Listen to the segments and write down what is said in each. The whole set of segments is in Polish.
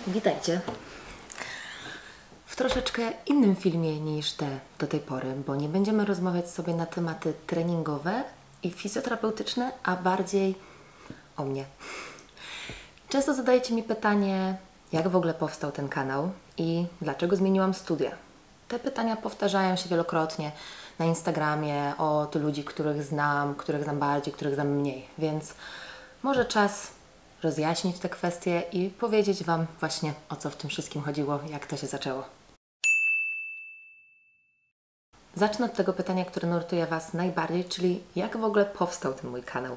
Witajcie w troszeczkę innym filmie niż te do tej pory, bo nie będziemy rozmawiać sobie na tematy treningowe i fizjoterapeutyczne, a bardziej o mnie. Często zadajecie mi pytanie, jak w ogóle powstał ten kanał i dlaczego zmieniłam studia. Te pytania powtarzają się wielokrotnie na Instagramie od ludzi, których znam bardziej, których znam mniej, więc może czas rozjaśnić te kwestie i powiedzieć Wam właśnie, o co w tym wszystkim chodziło, jak to się zaczęło. Zacznę od tego pytania, które nurtuje Was najbardziej, czyli jak w ogóle powstał ten mój kanał.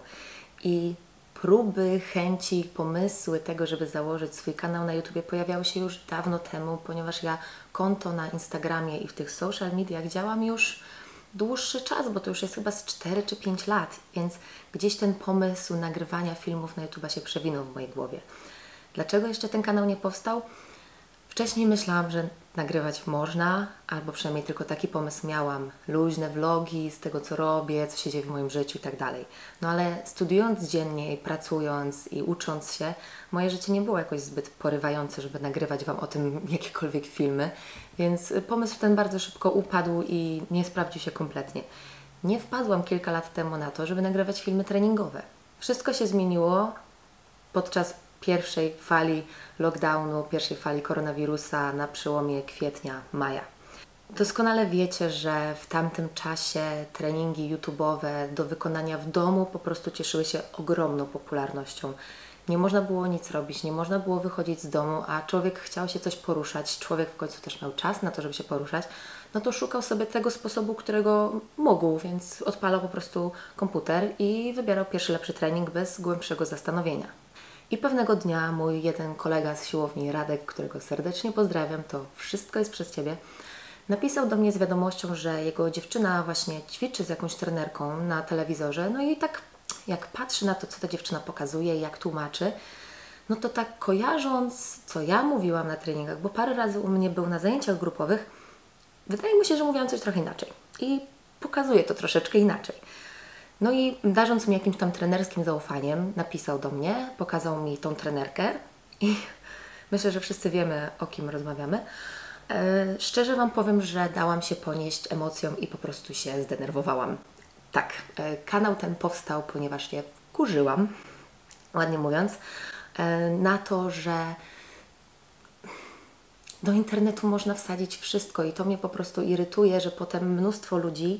I próby, chęci, pomysły tego, żeby założyć swój kanał na YouTubie pojawiały się już dawno temu, ponieważ ja konto na Instagramie i w tych social mediach działam już dłuższy czas, bo to już jest chyba z 4 czy 5 lat, więc gdzieś ten pomysł nagrywania filmów na YouTube się przewinął w mojej głowie. Dlaczego jeszcze ten kanał nie powstał? Wcześniej myślałam, że nagrywać można, albo przynajmniej tylko taki pomysł miałam. Luźne vlogi z tego, co robię, co się dzieje w moim życiu i tak dalej. No ale studiując dziennie i pracując i ucząc się, moje życie nie było jakoś zbyt porywające, żeby nagrywać Wam o tym jakiekolwiek filmy, więc pomysł ten bardzo szybko upadł i nie sprawdził się kompletnie. Nie wpadłam kilka lat temu na to, żeby nagrywać filmy treningowe. Wszystko się zmieniło podczas pierwszej fali lockdownu, pierwszej fali koronawirusa na przełomie kwietnia, maja. Doskonale wiecie, że w tamtym czasie treningi YouTube'owe do wykonania w domu po prostu cieszyły się ogromną popularnością. Nie można było nic robić, nie można było wychodzić z domu, a człowiek chciał się coś poruszać, człowiek w końcu też miał czas na to, żeby się poruszać, no to szukał sobie tego sposobu, którego mógł, więc odpalał po prostu komputer i wybierał pierwszy lepszy trening bez głębszego zastanowienia. I pewnego dnia mój jeden kolega z siłowni, Radek, którego serdecznie pozdrawiam, to wszystko jest przez Ciebie, napisał do mnie z wiadomością, że jego dziewczyna właśnie ćwiczy z jakąś trenerką na telewizorze, no i tak jak patrzy na to, co ta dziewczyna pokazuje, jak tłumaczy, no to tak kojarząc, co ja mówiłam na treningach, bo parę razy u mnie był na zajęciach grupowych, wydaje mi się, że mówiłam coś trochę inaczej i pokazuje to troszeczkę inaczej. No i darząc mi jakimś tam trenerskim zaufaniem, napisał do mnie, pokazał mi tą trenerkę i myślę, że wszyscy wiemy, o kim rozmawiamy. Szczerze Wam powiem, że dałam się ponieść emocjom i po prostu się zdenerwowałam. Tak, kanał ten powstał, ponieważ się wkurzyłam, ładnie mówiąc, na to, że do internetu można wsadzić wszystko i to mnie po prostu irytuje, że potem mnóstwo ludzi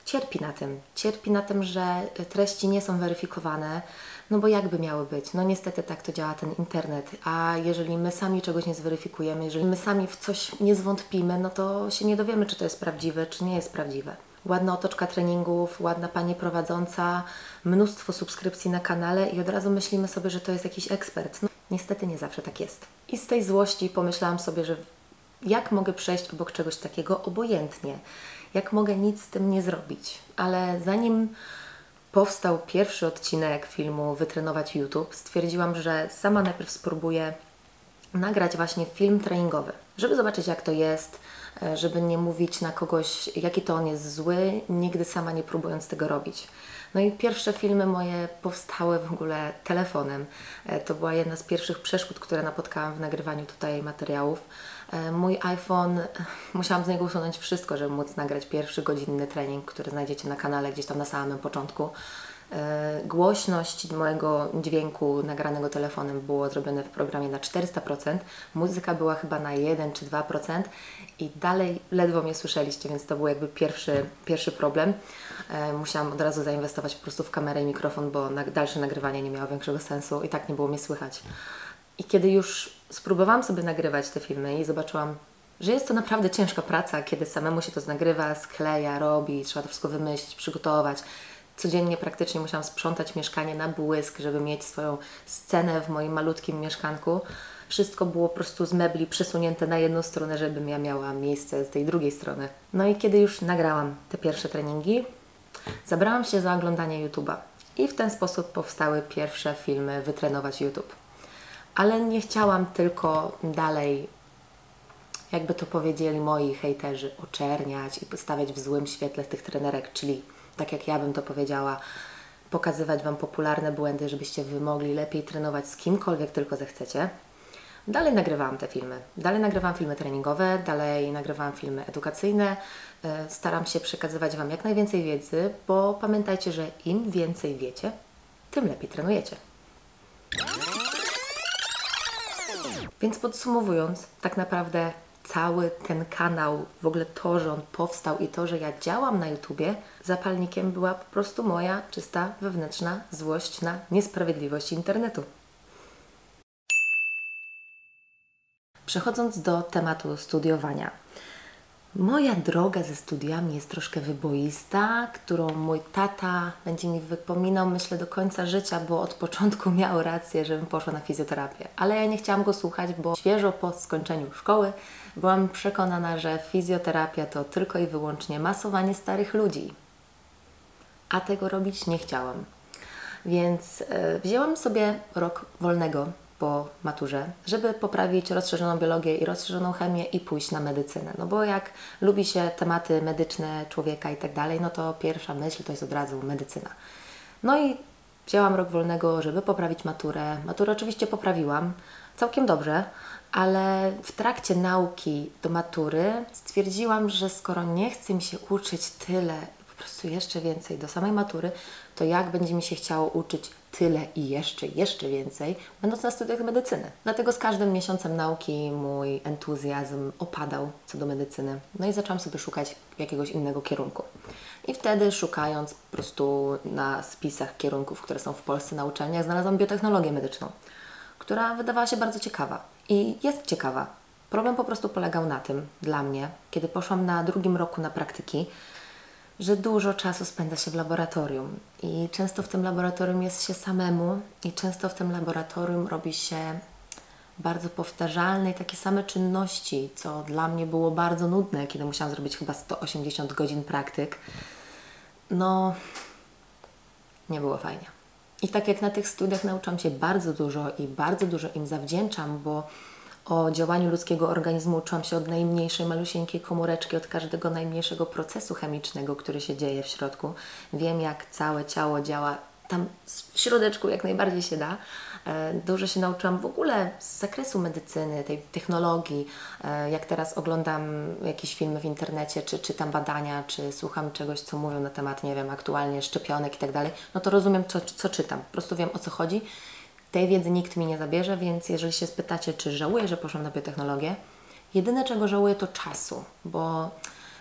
cierpi na tym, że treści nie są weryfikowane, no bo jakby miały być? No niestety tak to działa ten internet, a jeżeli my sami czegoś nie zweryfikujemy, jeżeli my sami w coś nie zwątpimy, no to się nie dowiemy, czy to jest prawdziwe, czy nie jest prawdziwe. Ładna otoczka treningów, ładna pani prowadząca, mnóstwo subskrypcji na kanale i od razu myślimy sobie, że to jest jakiś ekspert. No, niestety nie zawsze tak jest. I z tej złości pomyślałam sobie, że jak mogę przejść obok czegoś takiego obojętnie? Jak mogę nic z tym nie zrobić? Ale zanim powstał pierwszy odcinek filmu Wytrenować YouTube, stwierdziłam, że sama najpierw spróbuję nagrać właśnie film treningowy, żeby zobaczyć, jak to jest, żeby nie mówić na kogoś, jaki to on jest zły, nigdy sama nie próbując tego robić. No i pierwsze filmy moje powstały w ogóle telefonem. To była jedna z pierwszych przeszkód, które napotkałam w nagrywaniu tutaj materiałów. Mój iPhone, musiałam z niego usunąć wszystko, żeby móc nagrać pierwszy godzinny trening, który znajdziecie na kanale gdzieś tam na samym początku. Głośność mojego dźwięku nagranego telefonem było zrobione w programie na 400%, muzyka była chyba na 1 czy 2% i dalej ledwo mnie słyszeliście, więc to był jakby pierwszy problem. Musiałam od razu zainwestować po prostu w kamerę i mikrofon, bo dalsze nagrywanie nie miało większego sensu i tak nie było mnie słychać. I kiedy już spróbowałam sobie nagrywać te filmy i zobaczyłam, że jest to naprawdę ciężka praca, kiedy samemu się to nagrywa, skleja, robi, trzeba to wszystko wymyślić, przygotować. Codziennie praktycznie musiałam sprzątać mieszkanie na błysk, żeby mieć swoją scenę w moim malutkim mieszkanku. Wszystko było po prostu z mebli przesunięte na jedną stronę, żebym ja miała miejsce z tej drugiej strony. No i kiedy już nagrałam te pierwsze treningi, zabrałam się za oglądanie YouTube'a. I w ten sposób powstały pierwsze filmy Wytrenować YouTube. Ale nie chciałam tylko dalej, jakby to powiedzieli moi hejterzy, oczerniać i stawiać w złym świetle tych trenerek, czyli tak jak ja bym to powiedziała, pokazywać Wam popularne błędy, żebyście Wy mogli lepiej trenować z kimkolwiek tylko zechcecie. Dalej nagrywałam te filmy. Dalej nagrywałam filmy treningowe, dalej nagrywałam filmy edukacyjne. Staram się przekazywać Wam jak najwięcej wiedzy, bo pamiętajcie, że im więcej wiecie, tym lepiej trenujecie. Więc podsumowując, tak naprawdę cały ten kanał, w ogóle to, że on powstał i to, że ja działam na YouTubie, zapalnikiem była po prostu moja czysta wewnętrzna złość na niesprawiedliwość internetu. Przechodząc do tematu studiowania. Moja droga ze studiami jest troszkę wyboista, którą mój tata będzie mi wypominał, myślę, do końca życia, bo od początku miał rację, żebym poszła na fizjoterapię. Ale ja nie chciałam go słuchać, bo świeżo po skończeniu szkoły byłam przekonana, że fizjoterapia to tylko i wyłącznie masowanie starych ludzi. A tego robić nie chciałam. Więc wzięłam sobie rok wolnego po maturze, żeby poprawić rozszerzoną biologię i rozszerzoną chemię i pójść na medycynę. No bo jak lubi się tematy medyczne człowieka i tak dalej, no to pierwsza myśl to jest od razu medycyna. No i wzięłam rok wolnego, żeby poprawić maturę. Maturę oczywiście poprawiłam całkiem dobrze, ale w trakcie nauki do matury stwierdziłam, że skoro nie chce mi się uczyć tyle, po prostu jeszcze więcej do samej matury, to jak będzie mi się chciało uczyć tyle i jeszcze więcej, będąc na studiach medycyny. Dlatego z każdym miesiącem nauki mój entuzjazm opadał co do medycyny. No i zaczęłam sobie szukać jakiegoś innego kierunku. I wtedy szukając po prostu na spisach kierunków, które są w Polsce na uczelniach, znalazłam biotechnologię medyczną, która wydawała się bardzo ciekawa. I jest ciekawa. Problem po prostu polegał na tym, dla mnie, kiedy poszłam na drugim roku na praktyki, że dużo czasu spędza się w laboratorium i często w tym laboratorium jest się samemu i często w tym laboratorium robi się bardzo powtarzalne i takie same czynności, co dla mnie było bardzo nudne, kiedy musiałam zrobić chyba 180 godzin praktyk. No, nie było fajnie. I tak jak na tych studiach nauczyłam się bardzo dużo i bardzo dużo im zawdzięczam, bo o działaniu ludzkiego organizmu uczyłam się od najmniejszej, malusieńkiej komóreczki, od każdego najmniejszego procesu chemicznego, który się dzieje w środku. Wiem, jak całe ciało działa tam w środeczku, jak najbardziej się da. Dużo się nauczyłam w ogóle z zakresu medycyny, tej technologii. Jak teraz oglądam jakieś filmy w internecie, czy czytam badania, czy słucham czegoś, co mówią na temat, nie wiem, aktualnie szczepionek i tak dalej, no to rozumiem, co czytam. Po prostu wiem, o co chodzi. Tej wiedzy nikt mi nie zabierze, więc jeżeli się spytacie, czy żałuję, że poszłam na biotechnologię, jedyne czego żałuję to czasu, bo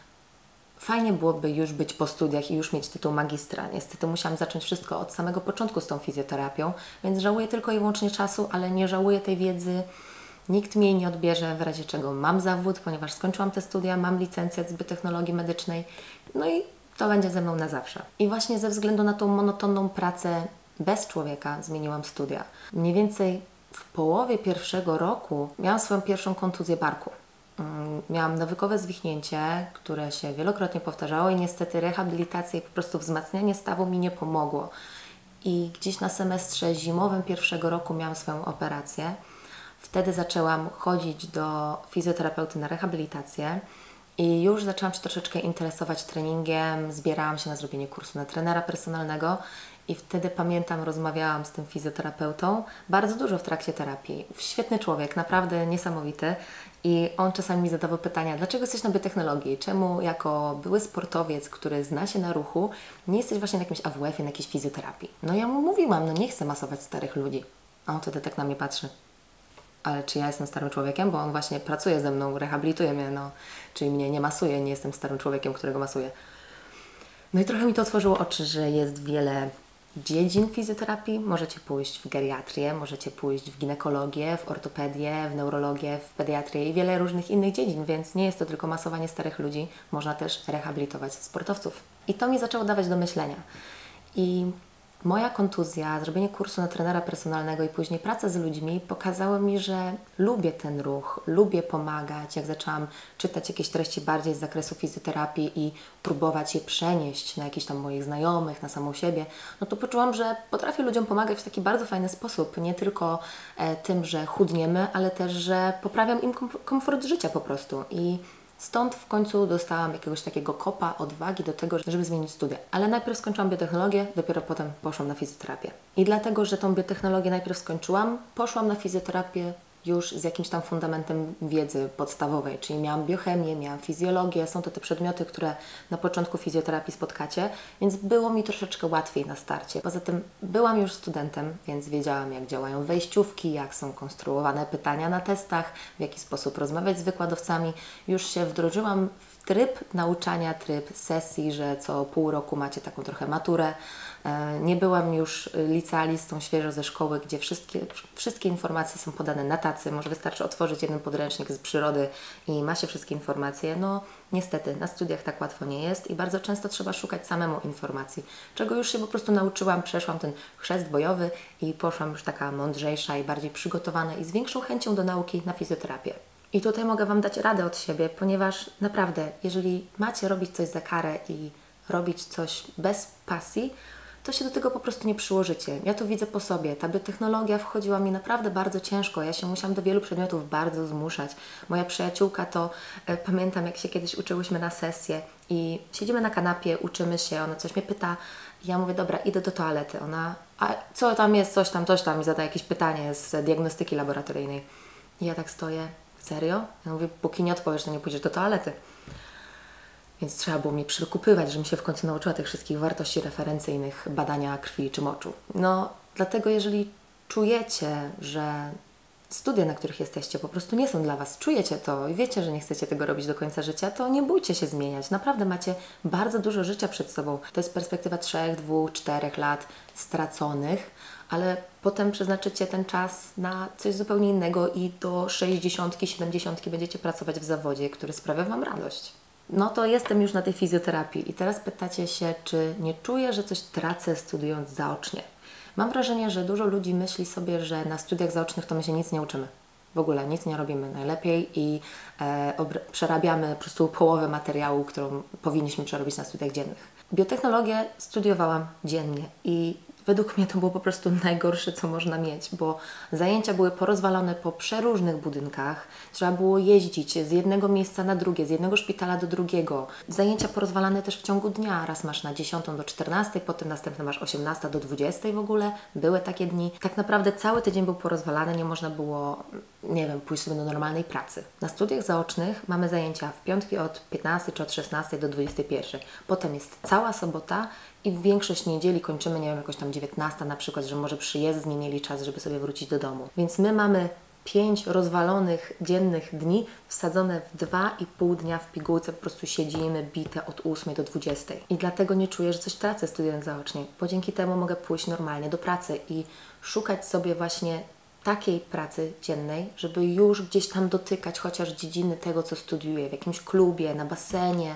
fajnie byłoby już być po studiach i już mieć tytuł magistra. Niestety musiałam zacząć wszystko od samego początku z tą fizjoterapią, więc żałuję tylko i wyłącznie czasu, ale nie żałuję tej wiedzy. Nikt mi jej nie odbierze, w razie czego mam zawód, ponieważ skończyłam te studia, mam licencjat z biotechnologii medycznej, no i to będzie ze mną na zawsze. I właśnie ze względu na tą monotonną pracę bez człowieka zmieniłam studia. Mniej więcej w połowie pierwszego roku miałam swoją pierwszą kontuzję barku. Miałam nawykowe zwichnięcie, które się wielokrotnie powtarzało i niestety rehabilitacja i po prostu wzmacnianie stawu mi nie pomogło. I gdzieś na semestrze zimowym pierwszego roku miałam swoją operację. Wtedy zaczęłam chodzić do fizjoterapeuty na rehabilitację i już zaczęłam się troszeczkę interesować treningiem, zbierałam się na zrobienie kursu na trenera personalnego. I wtedy pamiętam, rozmawiałam z tym fizjoterapeutą bardzo dużo w trakcie terapii. Świetny człowiek, naprawdę niesamowity. I on czasami mi zadawał pytania, dlaczego jesteś na biotechnologii? Czemu jako były sportowiec, który zna się na ruchu, nie jesteś właśnie na jakimś AWF-ie, na jakiejś fizjoterapii? No ja mu mówiłam, no nie chcę masować starych ludzi. A on wtedy tak na mnie patrzy. Ale czy ja jestem starym człowiekiem? Bo on właśnie pracuje ze mną, rehabilituje mnie, no. Czyli mnie nie masuje, nie jestem starym człowiekiem, którego masuje. No i trochę mi to otworzyło oczy, że jest wiele dziedzin fizjoterapii. Możecie pójść w geriatrię, możecie pójść w ginekologię, w ortopedię, w neurologię, w pediatrię i wiele różnych innych dziedzin, więc nie jest to tylko masowanie starych ludzi, można też rehabilitować sportowców. I to mi zaczęło dawać do myślenia. I moja kontuzja, zrobienie kursu na trenera personalnego i później praca z ludźmi pokazały mi, że lubię ten ruch, lubię pomagać. Jak zaczęłam czytać jakieś treści bardziej z zakresu fizjoterapii i próbować je przenieść na jakichś tam moich znajomych, na samą siebie, no to poczułam, że potrafię ludziom pomagać w taki bardzo fajny sposób. Nie tylko tym, że chudniemy, ale też, że poprawiam im komfort życia po prostu. I stąd w końcu dostałam jakiegoś takiego kopa odwagi do tego, żeby zmienić studia. Ale najpierw skończyłam biotechnologię, dopiero potem poszłam na fizjoterapię. I dlatego, że tą biotechnologię najpierw skończyłam, poszłam na fizjoterapię już z jakimś tam fundamentem wiedzy podstawowej, czyli miałam biochemię, miałam fizjologię, są to te przedmioty, które na początku fizjoterapii spotkacie, więc było mi troszeczkę łatwiej na starcie. Poza tym byłam już studentem, więc wiedziałam, jak działają wejściówki, jak są konstruowane pytania na testach, w jaki sposób rozmawiać z wykładowcami. Już się wdrożyłam w tryb nauczania, tryb sesji, że co pół roku macie taką trochę maturę. Nie byłam już licealistą świeżo ze szkoły, gdzie wszystkie informacje są podane na tacy. Może wystarczy otworzyć jeden podręcznik z przyrody i ma się wszystkie informacje. No niestety, na studiach tak łatwo nie jest i bardzo często trzeba szukać samemu informacji, czego już się po prostu nauczyłam, przeszłam ten chrzest bojowy i poszłam już taka mądrzejsza i bardziej przygotowana i z większą chęcią do nauki na fizjoterapię. I tutaj mogę Wam dać radę od siebie, ponieważ naprawdę, jeżeli macie robić coś za karę i robić coś bez pasji, to się do tego po prostu nie przyłożycie. Ja to widzę po sobie. Ta biotechnologia wchodziła mi naprawdę bardzo ciężko. Ja się musiałam do wielu przedmiotów bardzo zmuszać. Moja przyjaciółka to, pamiętam jak się kiedyś uczyłyśmy na sesję i siedzimy na kanapie, uczymy się, ona coś mnie pyta, ja mówię, dobra, idę do toalety. Ona, a co tam jest, coś tam i zada jakieś pytanie z diagnostyki laboratoryjnej. I ja tak stoję, serio? Ja mówię, póki nie odpowiesz, to nie pójdziesz do toalety. Więc trzeba było mnie przekupywać, żebym się w końcu nauczyła tych wszystkich wartości referencyjnych badania krwi czy moczu. No, dlatego jeżeli czujecie, że studia, na których jesteście, po prostu nie są dla Was, czujecie to i wiecie, że nie chcecie tego robić do końca życia, to nie bójcie się zmieniać. Naprawdę macie bardzo dużo życia przed sobą. To jest perspektywa 3, 2, 4 lat straconych, ale potem przeznaczycie ten czas na coś zupełnie innego i do 60, 70 będziecie pracować w zawodzie, który sprawia Wam radość. No to jestem już na tej fizjoterapii i teraz pytacie się, czy nie czuję, że coś tracę studiując zaocznie. Mam wrażenie, że dużo ludzi myśli sobie, że na studiach zaocznych to my się nic nie uczymy. W ogóle nic nie robimy najlepiej i przerabiamy po prostu połowę materiału, którą powinniśmy przerobić na studiach dziennych. Biotechnologię studiowałam dziennie i według mnie to było po prostu najgorsze, co można mieć, bo zajęcia były porozwalone po przeróżnych budynkach. Trzeba było jeździć z jednego miejsca na drugie, z jednego szpitala do drugiego. Zajęcia porozwalane też w ciągu dnia. Raz masz na 10 do 14, potem następne masz 18 do 20 w ogóle. Były takie dni. Tak naprawdę cały tydzień był porozwalany, nie można było, nie wiem, pójść sobie do normalnej pracy. Na studiach zaocznych mamy zajęcia w piątki od 15 czy od 16 do 21. Potem jest cała sobota i w większość niedzieli kończymy, nie wiem, jakoś tam 19 na przykład, że może przyjezdni mieli czas, żeby sobie wrócić do domu. Więc my mamy 5 rozwalonych dziennych dni wsadzone w 2,5 dnia w pigułce, po prostu siedzimy bite od 8 do 20. I dlatego nie czuję, że coś tracę studiując zaocznie, bo dzięki temu mogę pójść normalnie do pracy i szukać sobie właśnie takiej pracy dziennej, żeby już gdzieś tam dotykać chociaż dziedziny tego, co studiuję, w jakimś klubie, na basenie,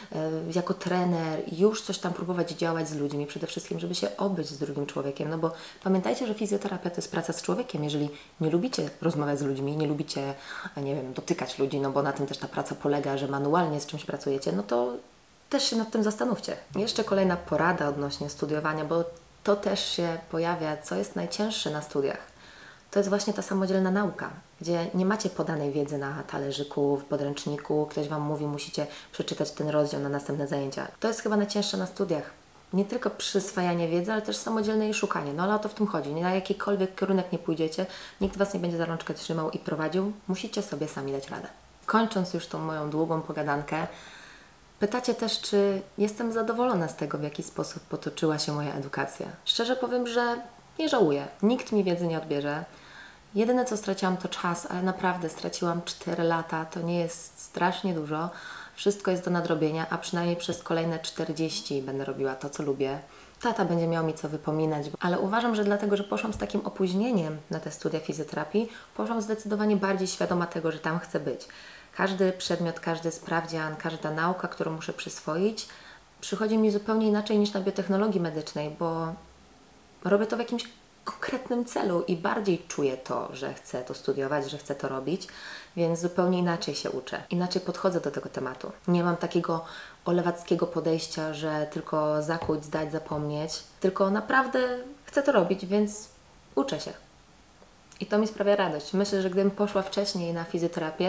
jako trener, już coś tam próbować działać z ludźmi, przede wszystkim, żeby się obyć z drugim człowiekiem, no bo pamiętajcie, że fizjoterapia to jest praca z człowiekiem. Jeżeli nie lubicie rozmawiać z ludźmi, nie lubicie, nie wiem, dotykać ludzi, no bo na tym też ta praca polega, że manualnie z czymś pracujecie, no to też się nad tym zastanówcie. Jeszcze kolejna porada odnośnie studiowania, bo to też się pojawia, co jest najcięższe na studiach. To jest właśnie ta samodzielna nauka, gdzie nie macie podanej wiedzy na talerzyku, w podręczniku, ktoś Wam mówi, musicie przeczytać ten rozdział na następne zajęcia. To jest chyba najcięższe na studiach. Nie tylko przyswajanie wiedzy, ale też samodzielne jej szukanie. No ale o to w tym chodzi. Na jakikolwiek kierunek nie pójdziecie, nikt Was nie będzie za rączkę trzymał i prowadził. Musicie sobie sami dać radę. Kończąc już tą moją długą pogadankę, pytacie też, czy jestem zadowolona z tego, w jaki sposób potoczyła się moja edukacja. Szczerze powiem, że nie żałuję. Nikt mi wiedzy nie odbierze. Jedyne, co straciłam, to czas, ale naprawdę straciłam 4 lata. To nie jest strasznie dużo. Wszystko jest do nadrobienia, a przynajmniej przez kolejne 40 będę robiła to, co lubię. Tata będzie miał mi co wypominać, ale uważam, że dlatego, że poszłam z takim opóźnieniem na te studia fizjoterapii, poszłam zdecydowanie bardziej świadoma tego, że tam chcę być. Każdy przedmiot, każdy sprawdzian, każda nauka, którą muszę przyswoić, przychodzi mi zupełnie inaczej niż na biotechnologii medycznej, bo robię to w jakimś konkretnym celu i bardziej czuję to, że chcę to studiować, że chcę to robić, więc zupełnie inaczej się uczę. Inaczej podchodzę do tego tematu. Nie mam takiego olewackiego podejścia, że tylko zakuć, zdać, zapomnieć, tylko naprawdę chcę to robić, więc uczę się. I to mi sprawia radość. Myślę, że gdybym poszła wcześniej na fizjoterapię,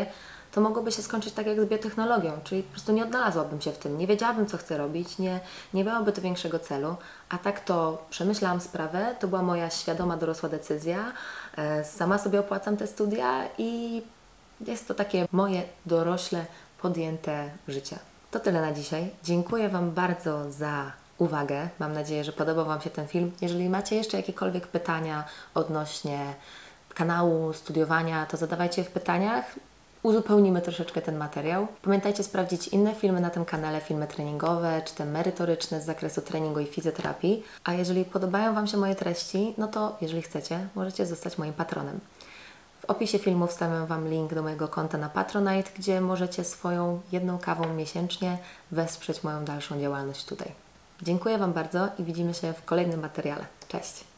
to mogłoby się skończyć tak jak z biotechnologią, czyli po prostu nie odnalazłabym się w tym, nie wiedziałabym, co chcę robić, nie miałoby to większego celu, a tak to przemyślałam sprawę, to była moja świadoma, dorosła decyzja, sama sobie opłacam te studia i jest to takie moje dorośle podjęte życie. To tyle na dzisiaj. Dziękuję Wam bardzo za uwagę. Mam nadzieję, że podobał Wam się ten film. Jeżeli macie jeszcze jakiekolwiek pytania odnośnie kanału, studiowania, to zadawajcie je w pytaniach. Uzupełnimy troszeczkę ten materiał. Pamiętajcie sprawdzić inne filmy na tym kanale, filmy treningowe, czy te merytoryczne z zakresu treningu i fizjoterapii. A jeżeli podobają Wam się moje treści, no to jeżeli chcecie, możecie zostać moim patronem. W opisie filmu wstawiam Wam link do mojego konta na Patronite, gdzie możecie swoją 1 kawą miesięcznie wesprzeć moją dalszą działalność tutaj. Dziękuję Wam bardzo i widzimy się w kolejnym materiale. Cześć!